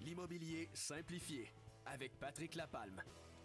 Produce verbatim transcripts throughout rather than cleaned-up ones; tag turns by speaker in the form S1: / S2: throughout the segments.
S1: L'immobilier simplifié avec Patrick Lapalme.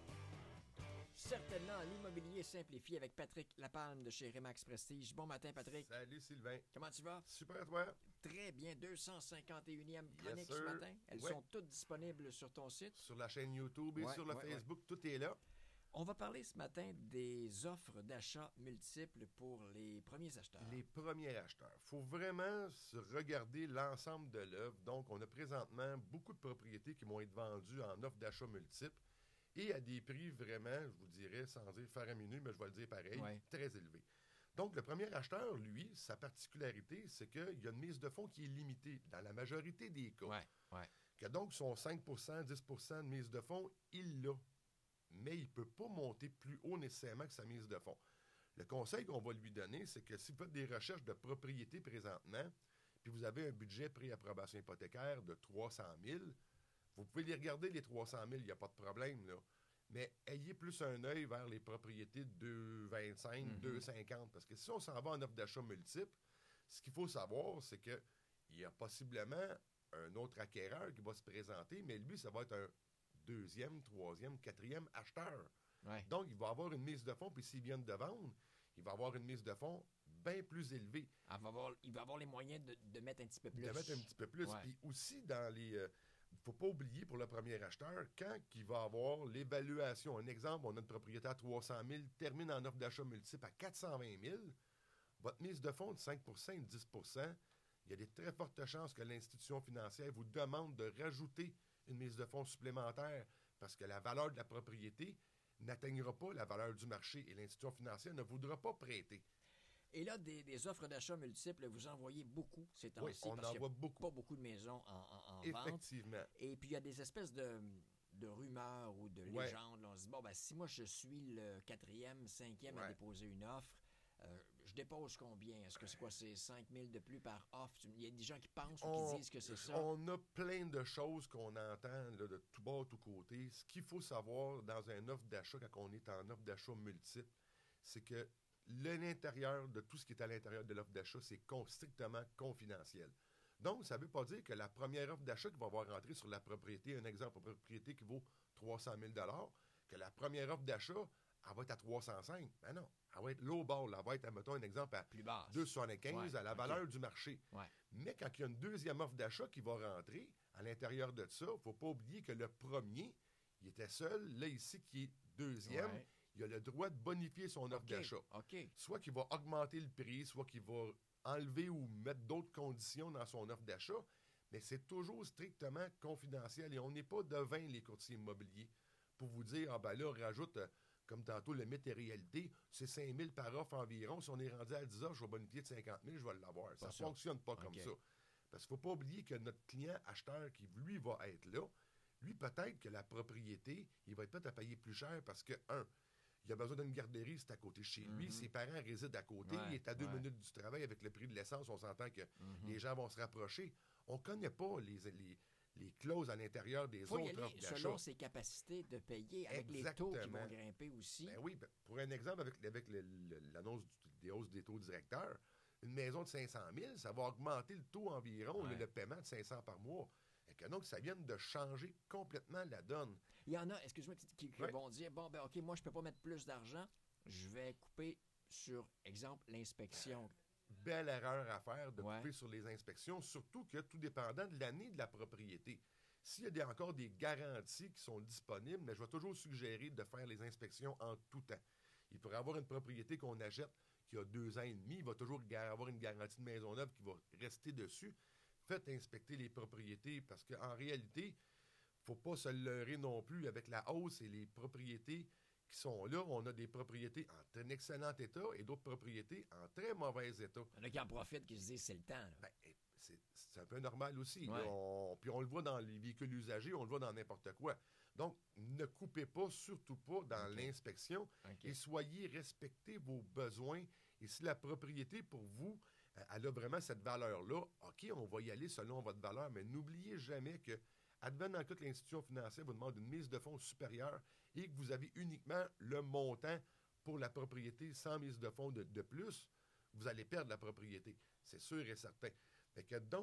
S2: Certainement, l'immobilier simplifié avec Patrick Lapalme de chez Remax Prestige. Bon matin, Patrick.
S3: Salut, Sylvain.
S2: Comment tu vas?
S3: Super, toi?
S2: Très bien. deux cent cinquante et unième chronique
S3: Yes,
S2: ce matin. Elles
S3: ouais.
S2: sont toutes disponibles sur ton site.
S3: Sur la chaîne YouTube et
S2: Ouais,
S3: sur le
S2: ouais,
S3: Facebook, ouais. Tout est là.
S2: On va parler ce matin des offres d'achat multiples pour les premiers acheteurs.
S3: Les premiers acheteurs. Il faut vraiment se regarder l'ensemble de l'œuvre. Donc, on a présentement beaucoup de propriétés qui vont être vendues en offre d'achat multiples et à des prix vraiment, je vous dirais, sans dire faramineux, mais je vais le dire pareil,
S2: Ouais.
S3: très élevés. Donc, le premier acheteur, lui, sa particularité, c'est qu'il y a une mise de fonds qui est limitée dans la majorité des cas.
S2: Ouais, ouais.
S3: Que donc, son cinq pour cent, dix pour cent de mise de fonds, il l'a. Mais il ne peut pas monter plus haut nécessairement que sa mise de fonds. Le conseil qu'on va lui donner, c'est que si vous faites des recherches de propriété présentement, puis vous avez un budget pré-approbation hypothécaire de trois cent mille, vous pouvez les regarder, les trois cent mille, il n'y a pas de problème, là. Mais ayez plus un œil vers les propriétés de deux cent vingt-cinq,
S2: Mm-hmm.
S3: deux cent cinquante. Parce que si on s'en va en offre d'achat multiple, ce qu'il faut savoir, c'est qu'il y a possiblement un autre acquéreur qui va se présenter, mais lui, ça va être un deuxième, troisième, quatrième acheteur.
S2: Ouais.
S3: Donc, il va avoir une mise de fonds, puis s'il vient de vendre, il va avoir une mise de fonds bien plus élevée.
S2: Il va avoir, il va avoir les moyens de, de mettre un petit peu plus.
S3: De mettre un petit peu plus.
S2: Ouais.
S3: Puis aussi, dans les... Il euh, ne faut pas oublier pour le premier acheteur, quand il va avoir l'évaluation. Un exemple, on a une propriété à trois cent mille, termine en offre d'achat multiple à quatre cent vingt mille, votre mise de fonds de cinq pour cent et de dix pour cent, il y a des très fortes chances que l'institution financière vous demande de rajouter une mise de fonds supplémentaire parce que la valeur de la propriété n'atteignera pas la valeur du marché et l'institution financière ne voudra pas prêter.
S2: Et là, des, des offres d'achat multiples, vous en voyez beaucoup ces temps-ci.
S3: Oui, on
S2: parce
S3: en
S2: qu'il y a
S3: voit beaucoup.
S2: pas beaucoup de maisons en, en, en vente.
S3: Effectivement.
S2: Et puis, il y a des espèces de, de rumeurs ou de
S3: Ouais.
S2: légendes. Là, on se dit, bon, ben, si moi, je suis le quatrième, cinquième à
S3: Ouais.
S2: déposer une offre, euh, je dépose combien? Est-ce que c'est quoi? C'est cinq mille de plus par offre? Il y a des gens qui pensent ou
S3: On,
S2: qui disent que c'est ça.
S3: on a plein de choses qu'on entend là, de tout bas, tout côté. Ce qu'il faut savoir dans une offre d'achat, quand on est en offre d'achat multiple, c'est que l'intérieur de tout ce qui est à l'intérieur de l'offre d'achat, c'est con- strictement confidentiel. Donc, ça ne veut pas dire que la première offre d'achat qui va avoir rentré sur la propriété, un exemple, une propriété qui vaut trois cent mille dollars, que la première offre d'achat, elle va être à trois cent cinq. Ben non, elle va être low ball. Elle va être, mettons un exemple, à
S2: Plus basse.
S3: deux cent soixante-quinze
S2: Ouais,
S3: à la
S2: ok.
S3: valeur du marché.
S2: Ouais.
S3: Mais quand il y a une deuxième offre d'achat qui va rentrer, à l'intérieur de ça, il ne faut pas oublier que le premier, il était seul. Là, ici, qui est deuxième,
S2: Ouais.
S3: il a le droit de bonifier son offre
S2: OK,
S3: d'achat.
S2: OK.
S3: Soit qu'il va augmenter le prix, soit qu'il va enlever ou mettre d'autres conditions dans son offre d'achat, mais c'est toujours strictement confidentiel et on n'est pas devin, les courtiers immobiliers, pour vous dire, ah ben là, on rajoute, euh, comme tantôt, le mythe et réalité, c'est cinq mille par offre environ. Si on est rendu à dix offres, je vais bonifier de cinquante mille, je vais l'avoir. Ça ne
S2: ça.
S3: fonctionne pas
S2: OK.
S3: comme ça. Parce qu'il ne faut pas oublier que notre client acheteur qui, lui, va être là, lui, peut-être que la propriété, il va être prêt à payer plus cher parce que, un, il a besoin d'une garderie, c'est à côté de chez lui. Ses parents résident à côté.
S2: Ouais,
S3: il est à deux
S2: ouais.
S3: minutes du travail avec le prix de l'essence. On s'entend que les gens vont se rapprocher. On ne connaît pas les, les, les clauses à l'intérieur des
S2: Il faut y
S3: autres offres
S2: aller
S3: d'achat.
S2: selon ses capacités de payer avec les taux qui
S3: Exactement.
S2: vont grimper aussi.
S3: Ben oui, ben, pour un exemple, avec, avec le- le- l'annonce du- des hausses des taux directeurs, une maison de cinq cent mille, ça va augmenter le taux environ,
S2: Ouais.
S3: le, le paiement de cinq cents par mois. Et que donc, ça vient de changer complètement la donne.
S2: Il y en a, excuse-moi, qui, qui- qui
S3: Ouais.
S2: vont dire, bon, ben OK, moi, je peux pas mettre plus d'argent, je vais couper sur, exemple, l'inspection.
S3: Belle erreur à faire de
S2: Ouais.
S3: couper sur les inspections, surtout que tout dépendant de l'année de la propriété. S'il y a des- encore des garanties qui sont disponibles, mais je vais toujours suggérer de faire les inspections en tout temps. Il pourrait avoir une propriété qu'on achète qui a deux ans et demi, il va toujours ga- avoir une garantie de maison neuve qui va rester dessus. Faites inspecter les propriétés parce qu'en réalité, il ne faut pas se leurrer non plus avec la hausse et les propriétés qui sont là. On a des propriétés en un excellent état et d'autres propriétés en très mauvais état.
S2: Il y en a qui en profitent, qui se disent, c'est le temps. là.
S3: Ben, eh, c'est, c'est un peu normal aussi.
S2: Ouais.
S3: Là, on- puis on le voit dans les véhicules usagés, on le voit dans n'importe quoi. Donc, ne coupez pas, surtout pas dans
S2: OK.
S3: l'inspection
S2: OK.
S3: et soyez, respectez vos besoins. Et si la propriété, pour vous, euh, elle a vraiment cette valeur-là, OK, on va y aller selon votre valeur, mais n'oubliez jamais que, advenant que l'institution financière vous demande une mise de fonds supérieure et que vous avez uniquement le montant pour la propriété sans mise de fonds de, de plus, vous allez perdre la propriété. C'est sûr et certain. Fait que donc,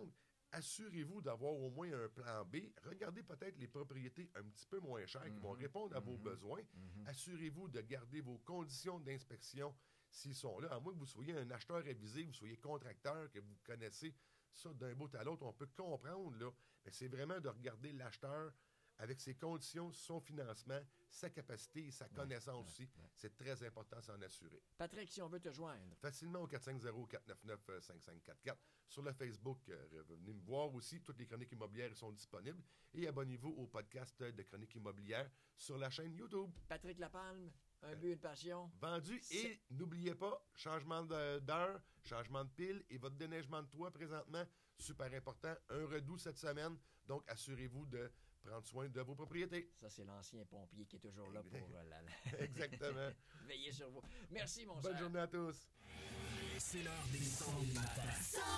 S3: assurez-vous d'avoir au moins un plan B. Regardez peut-être les propriétés un petit peu moins chères qui vont
S2: Mhm.
S3: répondre à vos
S2: Mhm.
S3: besoins.
S2: Mhm.
S3: Assurez-vous de garder vos conditions d'inspection s'ils sont là. À moins que vous soyez un acheteur avisé, vous soyez contracteur, que vous connaissez ça d'un bout à l'autre, on peut comprendre, là. Mais c'est vraiment de regarder l'acheteur avec ses conditions, son financement, sa capacité et sa connaissance
S2: ouais,
S3: aussi.
S2: ouais.
S3: C'est très important de s'en assurer.
S2: Patrick, si on veut te joindre.
S3: Facilement au quatre cinq zéro, quatre neuf neuf, cinq cinq quatre quatre. Sur le Facebook, euh, venez me voir aussi. Toutes les chroniques immobilières sont disponibles. Et abonnez-vous au podcast de Chroniques immobilières sur la chaîne YouTube.
S2: Patrick Lapalme, un but, une passion.
S3: Vendu.
S2: C'est-
S3: Et n'oubliez pas, changement de- d'heure, changement de pile et votre déneigement de toit présentement, super important. Un redout cette semaine. Donc, assurez-vous de prendre soin de vos propriétés.
S2: Ça, c'est l'ancien pompier qui est toujours là pour euh, la- la-
S3: Exactement.
S2: veiller sur vous. Merci, mon
S3: Bonne
S2: cher.
S3: journée à tous.
S1: C'est l'heure des sons du matin.